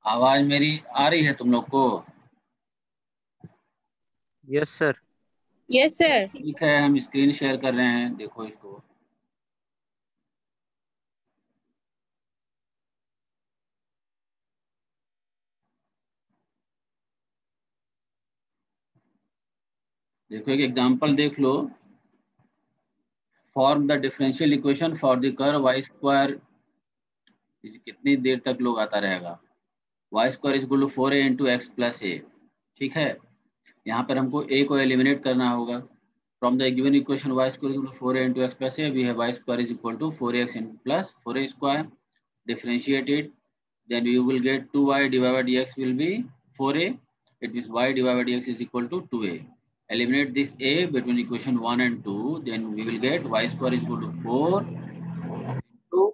आवाज मेरी आ रही है तुम लोग को? Yes sir. Yes sir. ठीक है, हम स्क्रीन शेयर कर रहे हैं, देखो इसको। देखो एक एग्जांपल देख लो। Form the differential equation for the curve y square. कितनी देर तक लोग आता रहेगा? Y square is equal to 4a into x plus a. ठीक है, यहाँ पर हमको a को एलिमिनेट करना होगा। From the given equation y square is equal to 4a into x plus a, we have y square is equal to 4x plus 4a square. Differentiated, then you will get 2y divided by dx will be 4a. It means y divided by dx is equal to 2a. Eliminate this a between equation 1 and 2, then we will get y square is equal to 4 into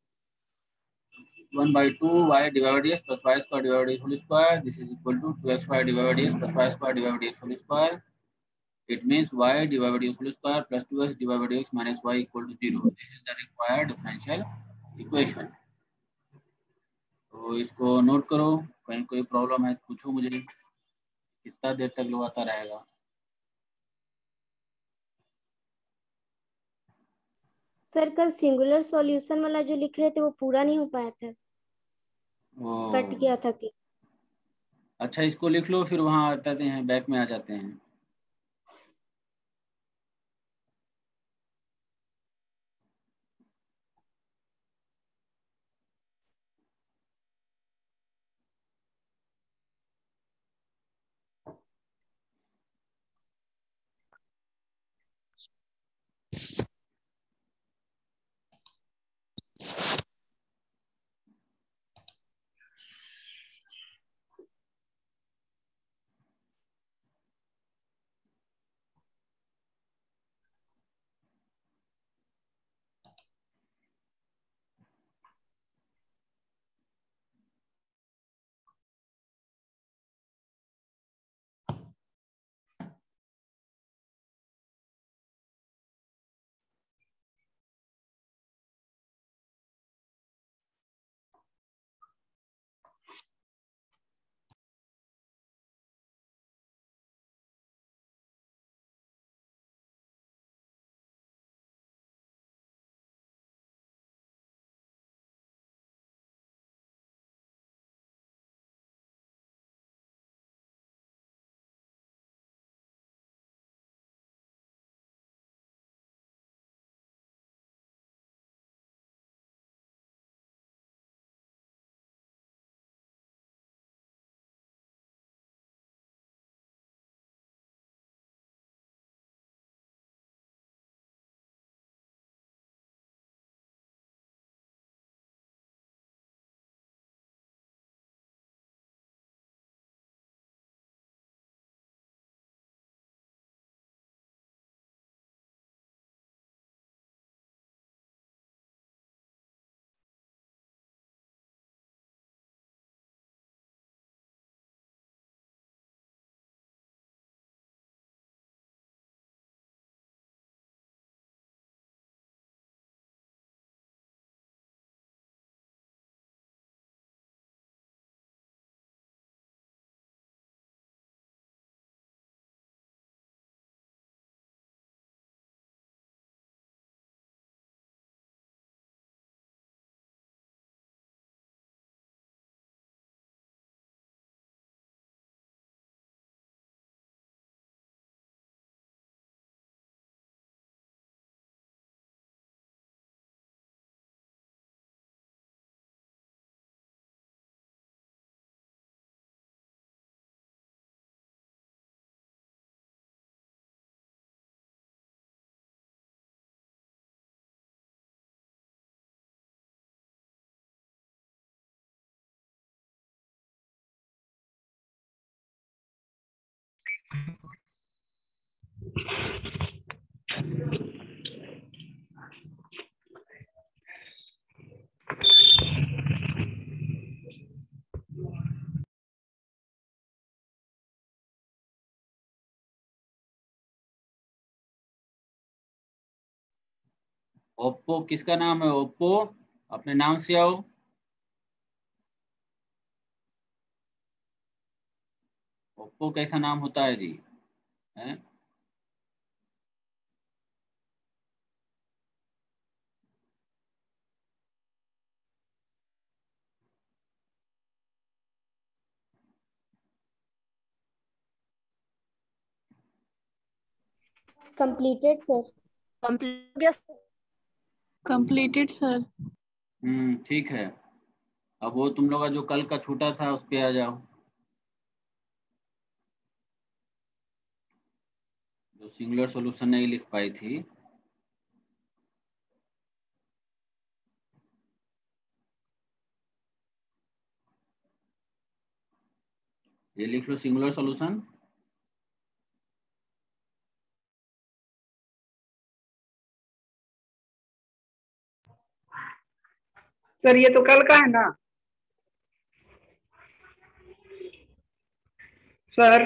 1 by 2 y divided by dx plus y square divided by dx whole square. This is equal to 2xy divided by dx plus y square divided by dx whole square. It means y divided by dx whole square plus 2x divided by dx minus y equal to 0. This is the required differential equation. तो इसको note करो, कहीं कोई problem है पूछो मुझे। कितना देर तक लोग आता रहेगा? सर कल सिंगुलर सॉल्यूशन वाला जो लिख रहे थे वो पूरा नहीं हो पाया था, कट वो गया था कि। अच्छा, इसको लिख लो, फिर वहाँ आते हैं, बैक में आ जाते हैं। ओप्पो किसका नाम है? ओप्पो, अपने नाम से आओ। ओप्पो कैसा नाम होता है जी? है? Completed sir. Completed sir. ठीक है। अब वो तुम लोग का जो कल का छूटा था उस पे आ जाओ, जो सिंगुलर सॉल्यूशन नहीं लिख पाई थी। ये लिख लो सिंगुलर सॉल्यूशन। सर ये तो कल का है ना सर?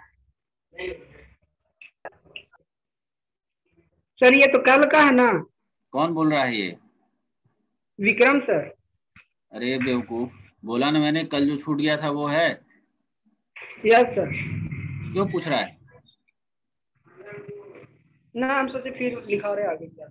सर ये तो कल का है ना? कौन बोल रहा है ये? विक्रम सर। अरे बेवकूफ, बोला ना मैंने, कल जो छूट गया था वो है। Yes sir. क्यों पूछ रहा है? ना हम सोचे फिर लिखा रहे आगे क्या।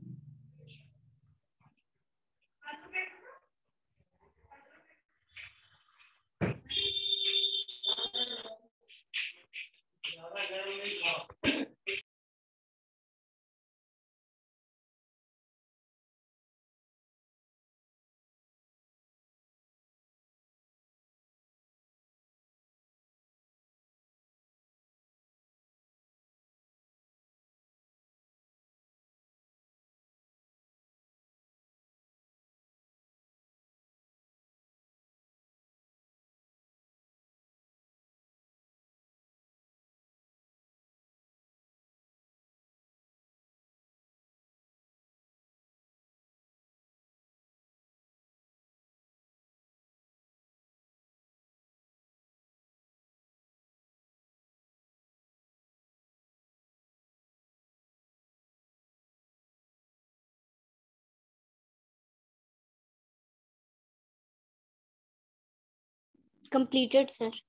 Completed sir.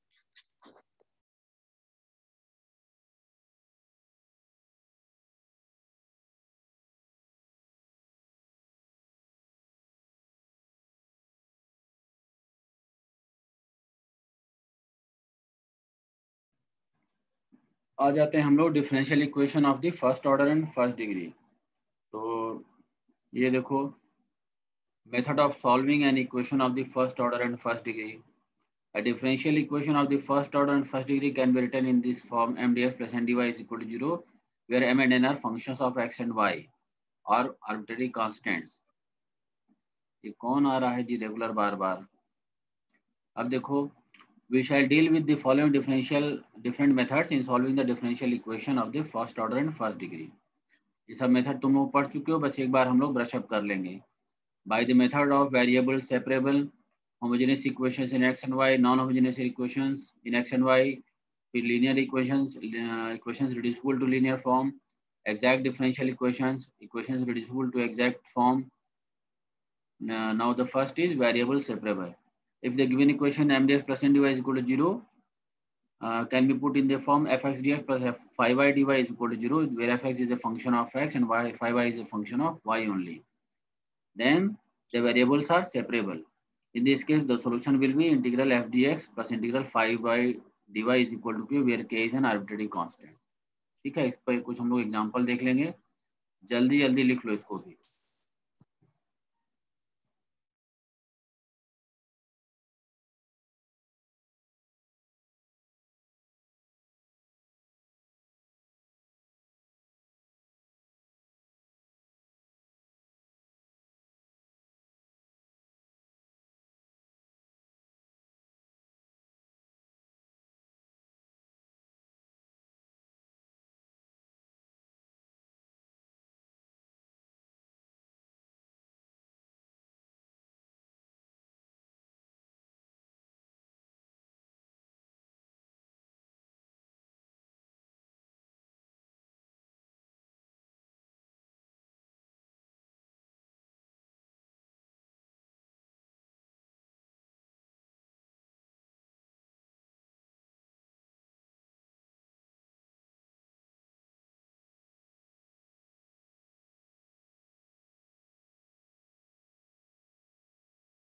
आ जाते हैं हम लोग differential equation of the first order and first degree. तो ये देखो, method of solving an equation of the first order and first degree. A differential equation of the first order and first degree can be written in this form: m dx plus n dy is equal to 0, where m and n are functions of x and y or arbitrary constants. ये कौन आ रहा है जी regular बार बार? अब देखो, we shall deal with the following different methods in solving the differential equation of the first order and first degree. ये सब method तुम लोग पढ़ चुके हो, बस एक बार हम लोग ब्रश अप कर लेंगे। By the method of variable separable, homogeneous equations in x and y, non-homogeneous equations in x and y, फिर linear equations reducible to linear form, exact differential equations reducible to exact form. Now the first is variable separable. If the given equation m dx plus n dy is equal to 0, can be put in the form fx dx plus phi y dy is equal to 0, where fx is a function of x and phi y is a function of y only. Then the variables are separable. In this case, the solution will be integral f dx plus integral phi y dy is equal to q, where k is an arbitrary constant. ठीक है, इस पर कुछ हम लोग example देख लेंगे। जल्दी जल्दी लिख लो इसको भी।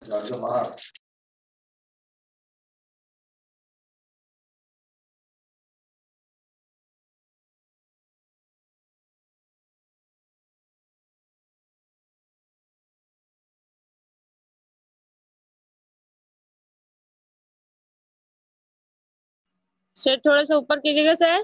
सर थोड़ा सा ऊपर कीजिएगा सर।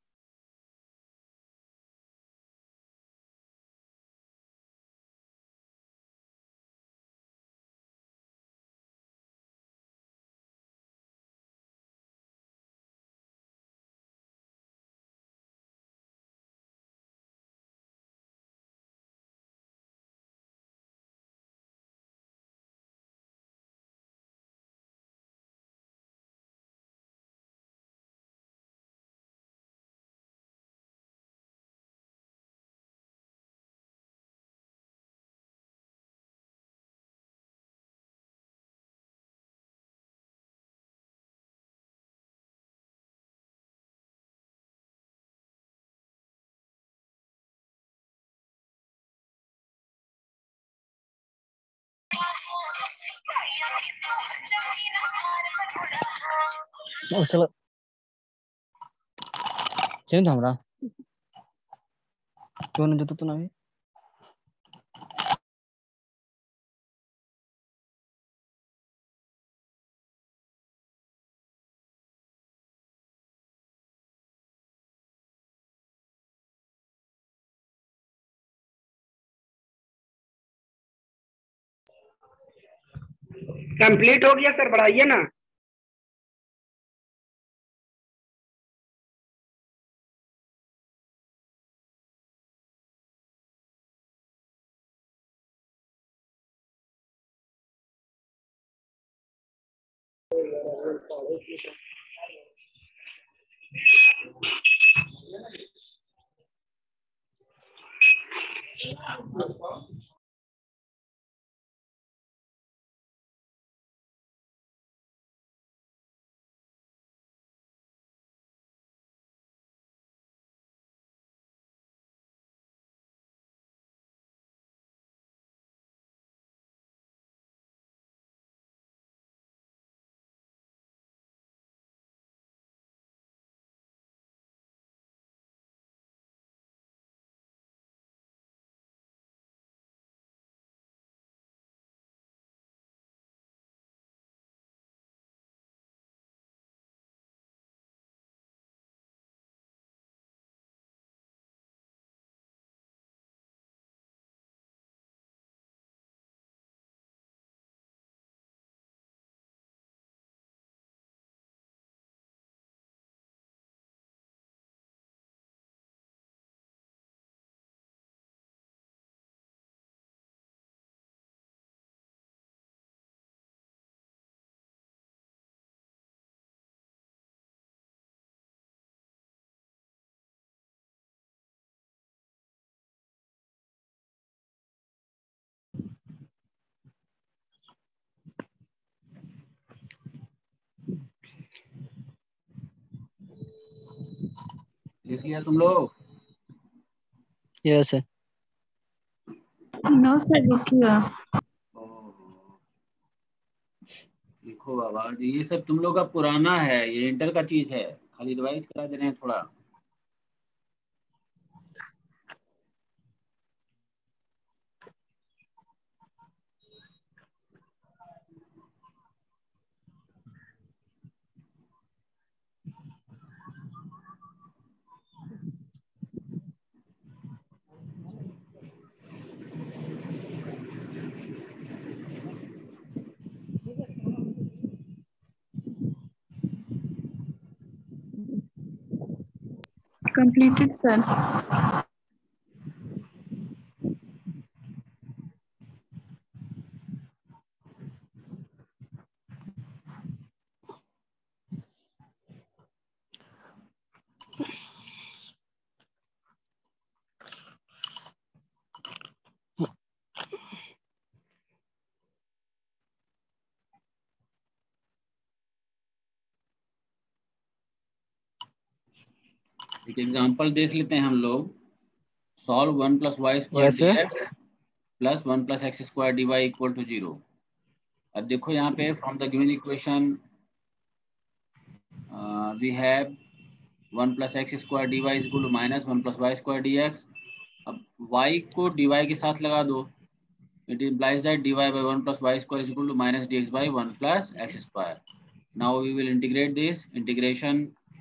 चलो चेंज हमरा क्यों नहीं जतो ना भी कंप्लीट हो गया सर, बढ़ाइए ना। लिख लिया तुम लोग? यस है नो सर, लिखिए। लिखो बाबा जी, ये सब तुम लोग का पुराना है, ये इंटर का चीज है, खाली रिवाइज करा दे रहे हैं थोड़ा। Completed, sir. एक एग्जांपल देख लेते हैं हम लोग। सॉल्व 1 + y² यस है dx + 1 + x² dy = 0। अब देखो यहाँ पे from the given equation we have 1 + x² dy = -1 + y² dx। अब y को dy के साथ लगा दो, it implies that dy by 1 + y² = -dx by 1 + x²। now we will integrate this integration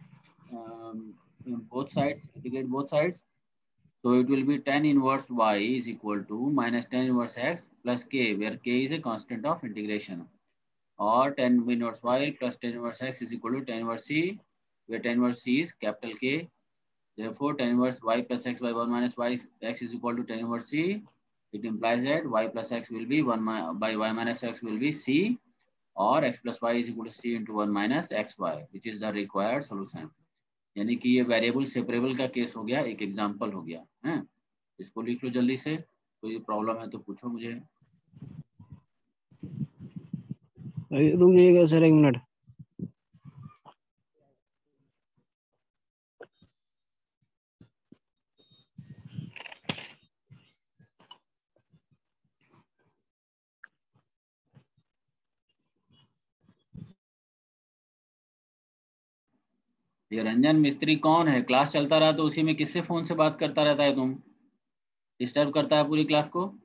both sides, integrate both sides. So it will be tan inverse y is equal to minus tan inverse x plus k, where k is a constant of integration, or tan inverse y plus tan inverse x is equal to tan inverse c, where tan inverse c is capital K. Therefore, tan inverse y plus x by 1 minus y x is equal to tan inverse c. It implies that y plus x will be 1 by y minus x will be c, or x plus y is equal to c into 1 minus xy, which is the required solution. यानी कि ये variable separable का case हो गया, एक example हो गया है। इसको लिख लो जल्दी से, कोई प्रॉब्लम है तो पूछो मुझे। रुक जाइएगा सर 1 मिनट। ये रंजन मिस्त्री कौन है? क्लास चलता रहा तो उसी में किससे फोन से बात करता रहता है तुम? डिस्टर्ब करता है पूरी क्लास को।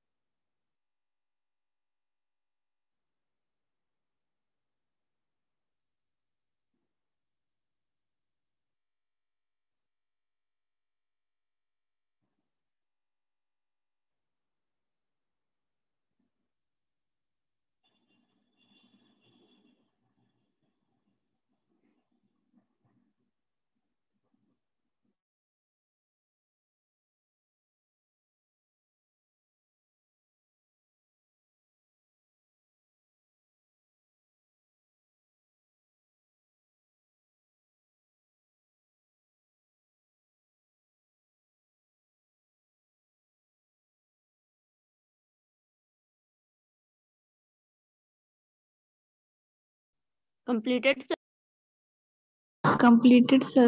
Completed, sir. Completed, sir.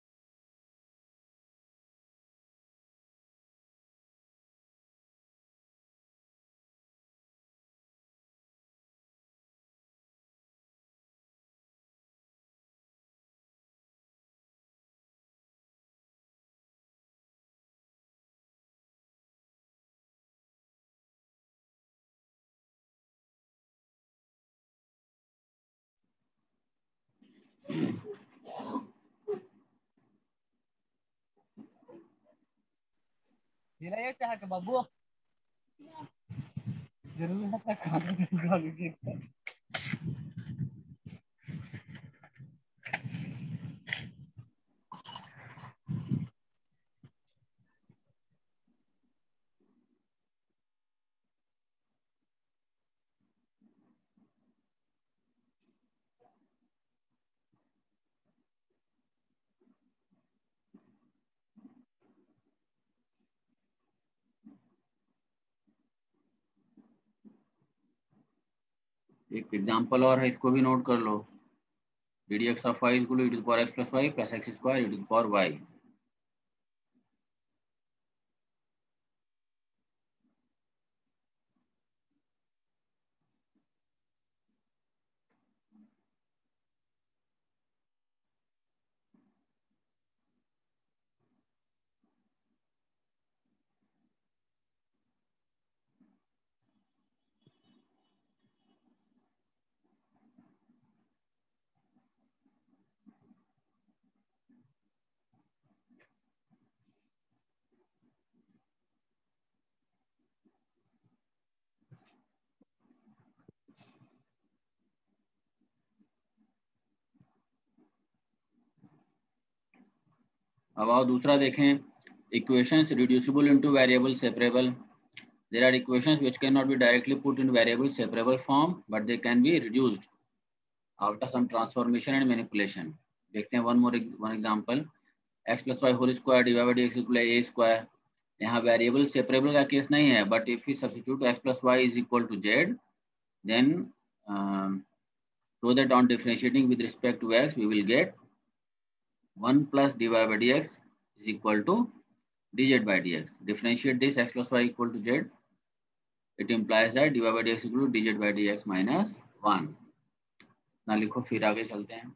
बाबू जरूर एक एग्जांपल और है, इसको भी नोट कर लो। ddx of y is equal to e to the power x plus y plus x square e to the power y। अब आओ दूसरा देखें, equations reducible into variable separable. There are equations which cannot be directly put in variable separable form, but they can be reduced after some transformation and manipulation. देखते हैं one example, x plus y whole square divided by x equal to a square। यहाँ variable separable का case नहीं है, but if we substitute x plus y is equal to z, then so that on differentiating with respect to x we will get 1 plus dy by dx is equal to dz by dx. Differentiate this x plus y equal to z, it implies that dy by dx equal to dz by dx minus 1। ना लिखो, फिर आगे चलते हैं।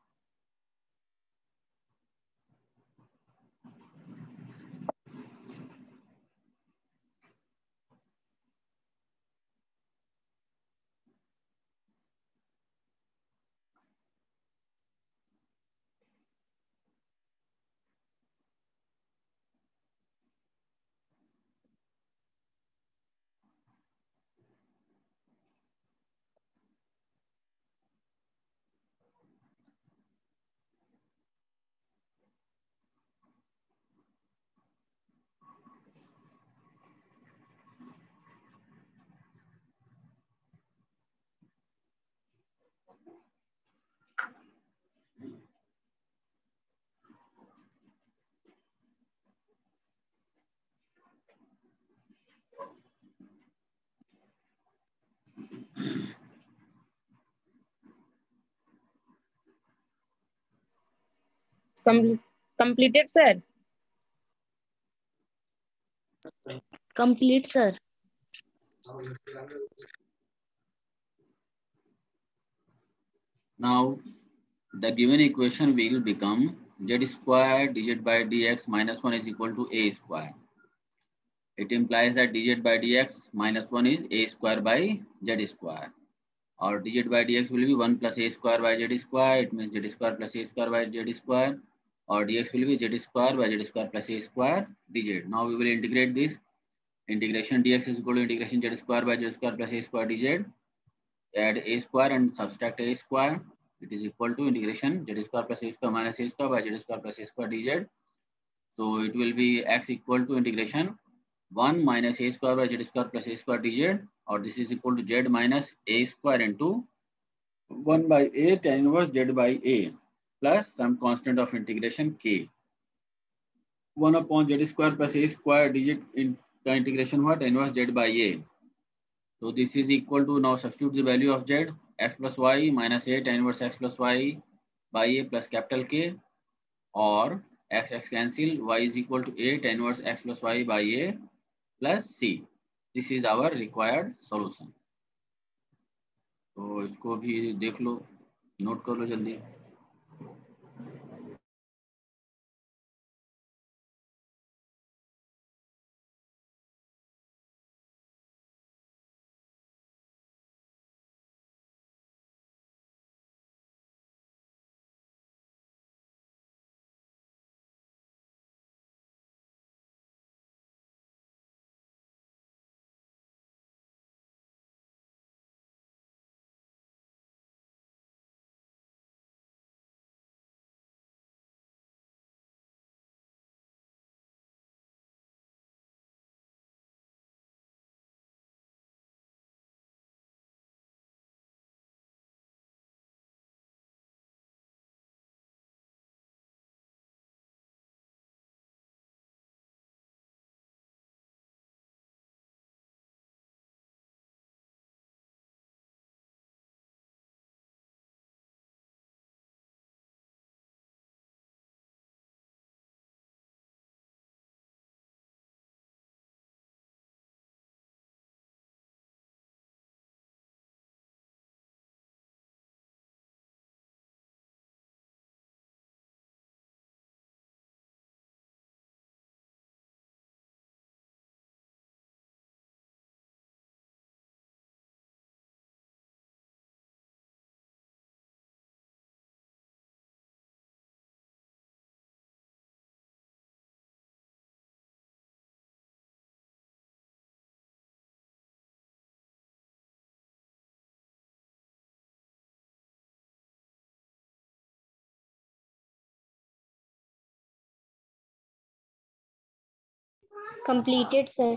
Completed, sir. Complete, sir. Now the given equation will become z square dz by dx minus 1 is equal to a square. It implies that dz by dx minus 1 is a square by z square. Or dz by dx will be 1 plus a square by z square. It means z square plus a square by z square. Or dx will be z square by z square plus a square dz. Now we will integrate this. Integration dx is equal to integration z square by z square plus a square dz. Add a square and subtract a square. It is equal to integration z square plus a square minus a square by z square plus a square dz. So it will be x equal to integration 1 minus a square by z square plus a square dz, or this is equal to z minus a square into 1 by a tan inverse z by a plus some constant of integration k. 1 upon z square plus a square dz in the integration what? Inverse z by a. So this is equal to, now substitute the value of z, x plus y minus a tan inverse x plus y by a plus capital K, or x cancel, y is equal to a tan inverse x plus y by a plus c. This is our required solution. तो इसको भी देख लो, note कर लो जल्दी। Completed, sir.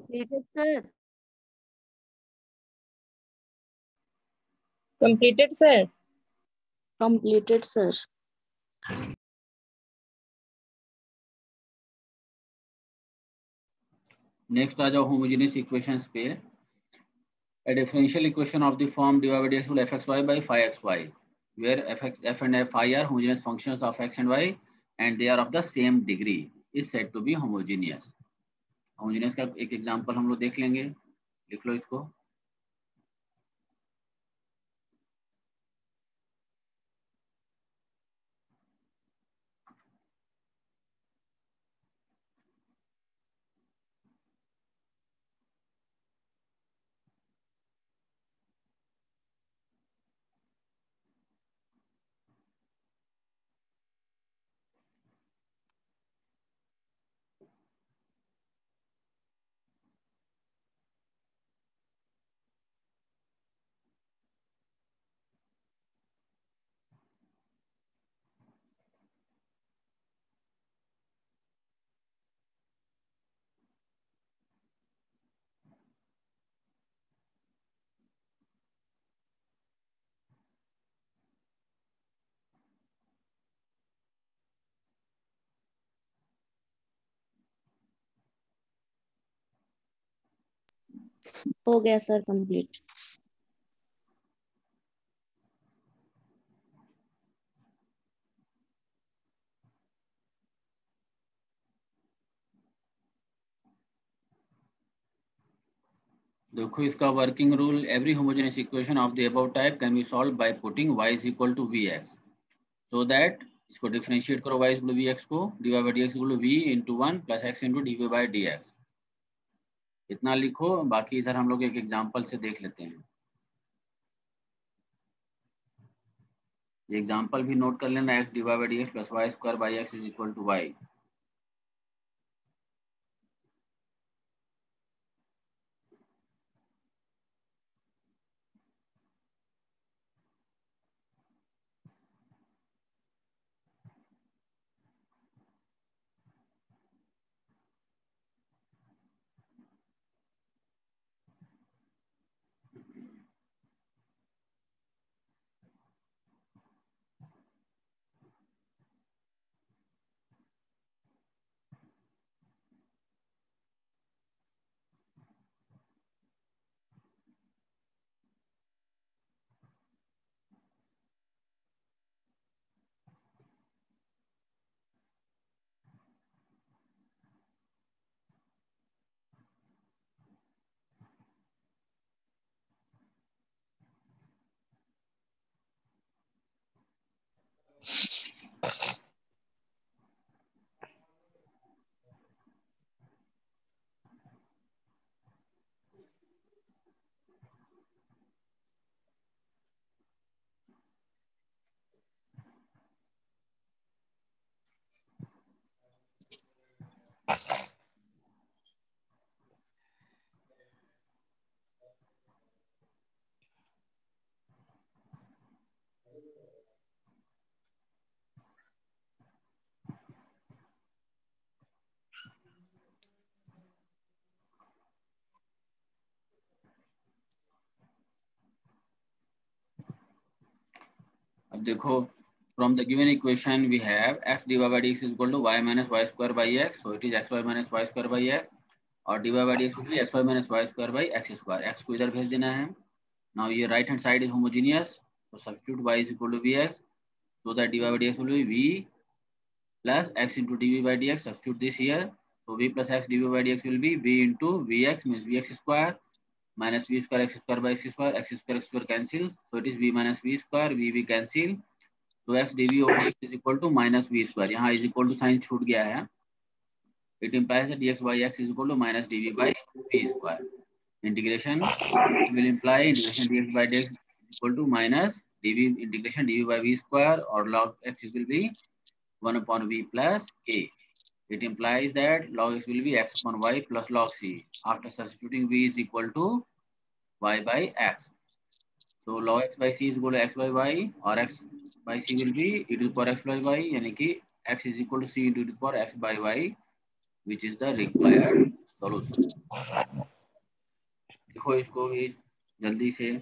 completed sir. Completed, sir. Completed, sir. Next आ जाओ homogeneous equations पे। A differential equation of the form dy by dx equal fxy by phi xy, where f and phi are homogeneous functions of x and y and they are of the same degree, is said to be homogeneous. Homogeneous का एक example हम लोग देख लेंगे, लिख लो इसको। हो गया सर कंप्लीट। देखो इसका working rule, every homogeneous equation of the above type can be solve by putting y is equal to vx, so that इसको डिफरेंशिएट करो y इक्वल टू vx को, dy by dx equal to v into 1 plus x into dy by dx। इतना लिखो, बाकी इधर हम लोग एक एग्जांपल से देख लेते हैं। ये एग्जांपल भी नोट कर लेना, x dy by dx plus y square by x is equal to y। अब देखो, from the given equation we have x dy by dx is equal to y minus y square by x, so it is xy minus y square by x, और dy by dx will be xy minus y square by x square, x को इधर भेज देना है। now ये right hand side is homogeneous, so substitute y is equal to vx, so that dy by dx will be v plus x into dv by dx, substitute this here, so v plus x dv by dx will be v into vx means vx square minus v square x square by x square cancel, so it is v minus v square, v cancel, तो x dv over x is equal to minus v square, यहाँ is equal to sign छूट गया है, it implies that dx by x is equal to minus dv by v square, integration will imply integration dx by dx is equal to minus dv integration dv by v square, or log x will be 1 upon v plus k, it implies that log x will be x upon y plus log c, after substituting v is equal to y by x, so log x by c is equal to x by y, और x by c will be e to the power x by y, यानी कि x is equal to c into the power x by y, which is the required solution। लिखो इसको भी जल्दी से।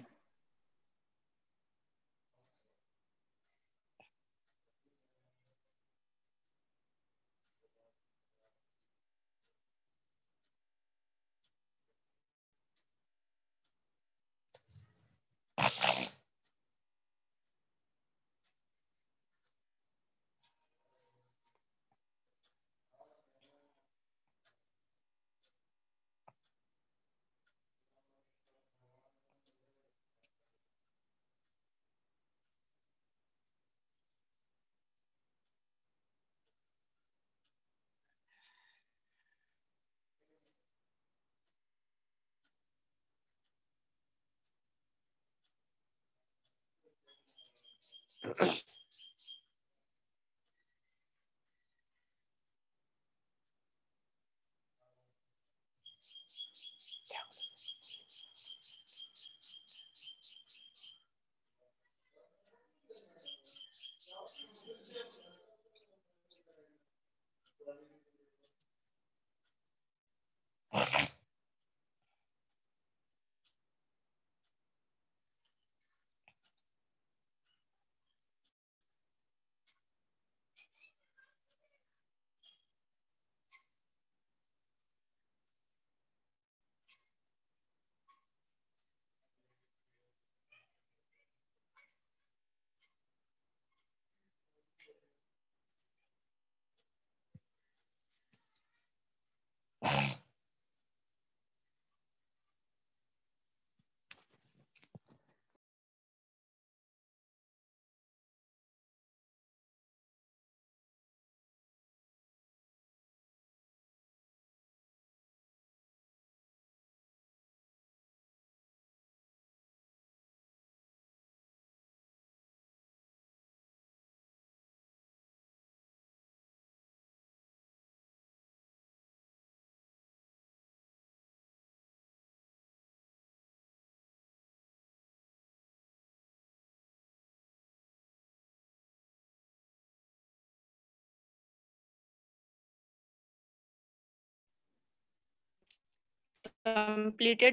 Completed.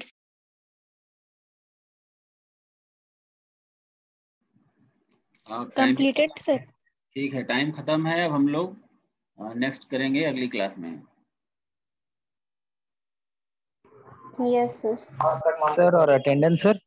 Completed sir. ठीक है, time खत्म है। अब हम लोग नेक्स्ट करेंगे अगली क्लास में। Yes sir. सर और अटेंडेंस सर।